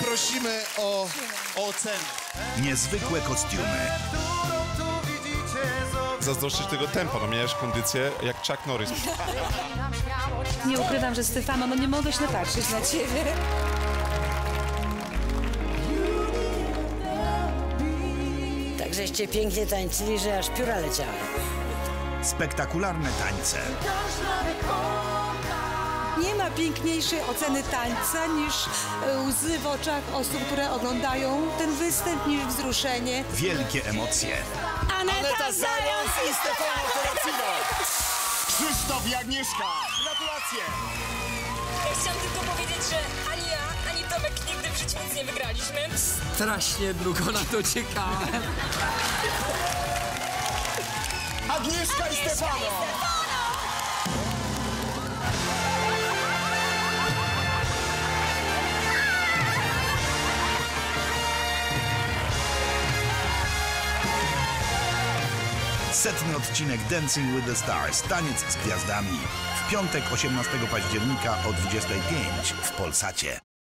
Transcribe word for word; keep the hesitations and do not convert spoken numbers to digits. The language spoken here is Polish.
prosimy o, o ocenę. Niezwykłe kostiumy. Zazdroszczysz tego tempa, no miałeś kondycję jak Chuck Norris. Nie ukrywam, że Stefano, no nie mogę się napatrzeć na ciebie. Tak żeście pięknie tańczyli, że aż pióra leciały. Spektakularne tańce. Nie ma piękniejszej oceny tańca niż łzy w oczach osób, które oglądają ten występ, niż wzruszenie. Wielkie emocje. Aneta Zając i Stefano Terracino. Krzysztof i Agnieszka. Gratulacje. Ja chciałam tylko powiedzieć, że ani ja, ani Tomek nigdy w życiu nic nie wygraliśmy. Strasznie długo na to czekałem. Agnieszka i Stefano. Setny odcinek Dancing with the Stars. Taniec z gwiazdami. W piątek osiemnastego października o dwudziestej piątej w Polsacie.